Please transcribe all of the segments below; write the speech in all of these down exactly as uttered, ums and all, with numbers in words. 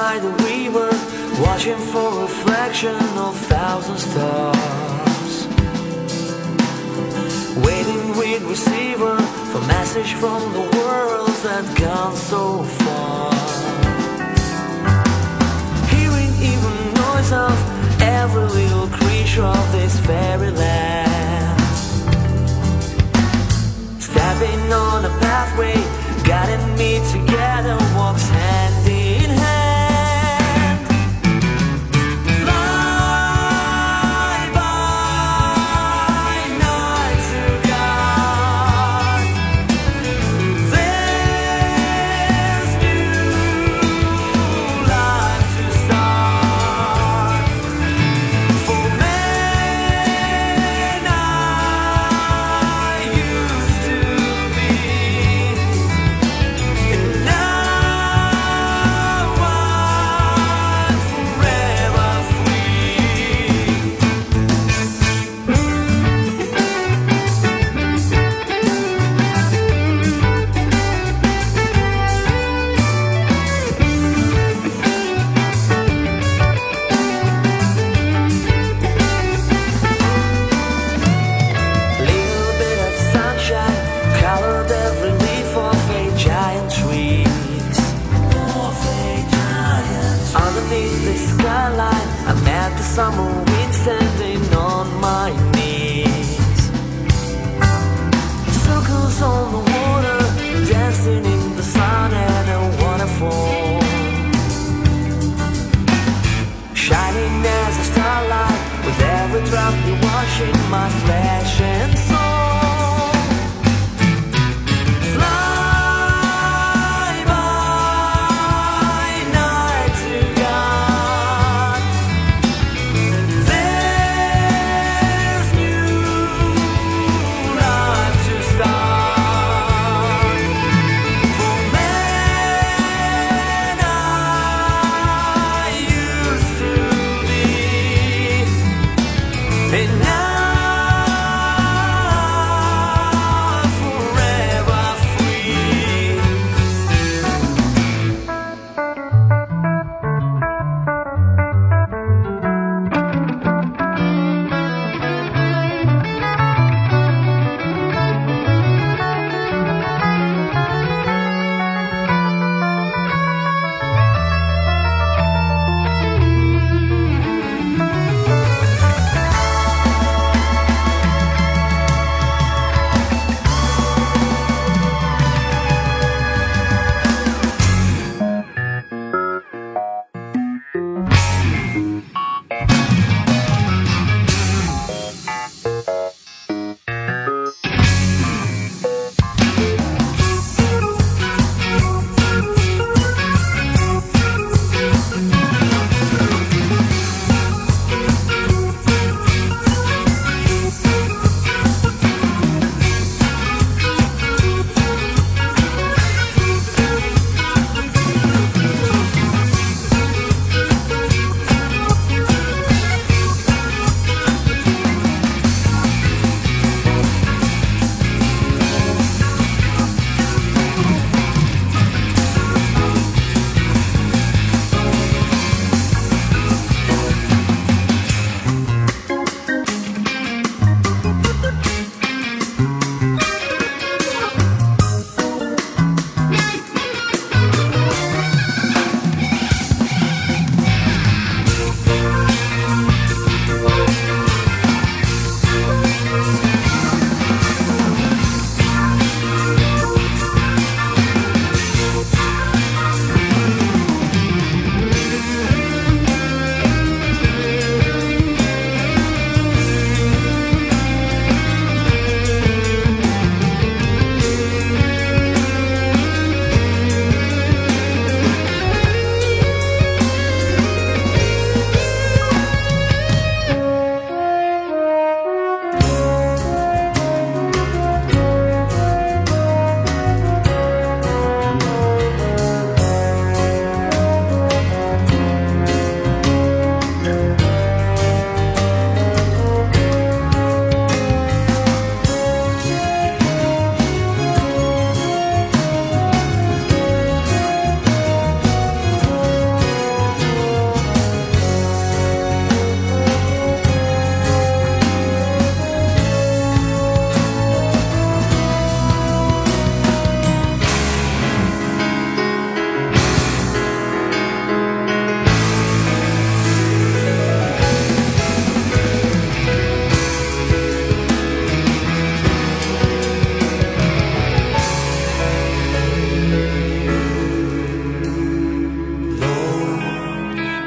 by the river, watching for reflection of thousand stars, waiting with receiver for message from the world that gone so far, hearing even noise of every little creature of this fairyland, stepping on a pathway, guiding me together, walks hand in hand. Summer wind standing on my knees, circles on the water, dancing in the sun and a waterfall, shining as a starlight, with every drop you washing my flesh and soul. And now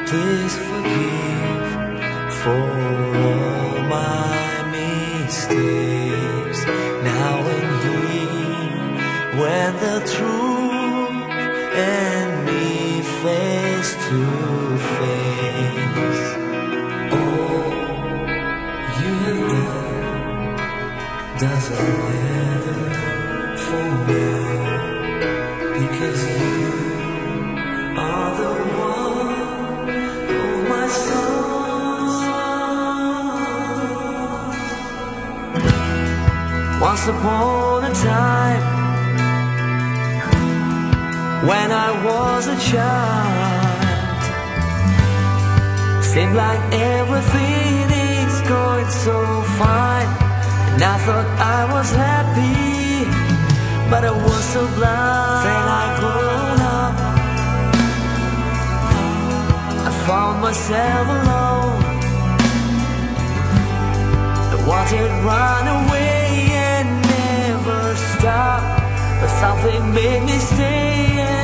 please forgive for all my mistakes. Now and here, when the truth and me face to face. All you have done doesn't matter for me, because you are the one of my songs. Once upon a time, when I was a child, seemed like everything is going so fine, and I thought I was happy, but I was so blind. Then I grown up, I found myself alone. I wanted to run away and never stop, but something made me stay.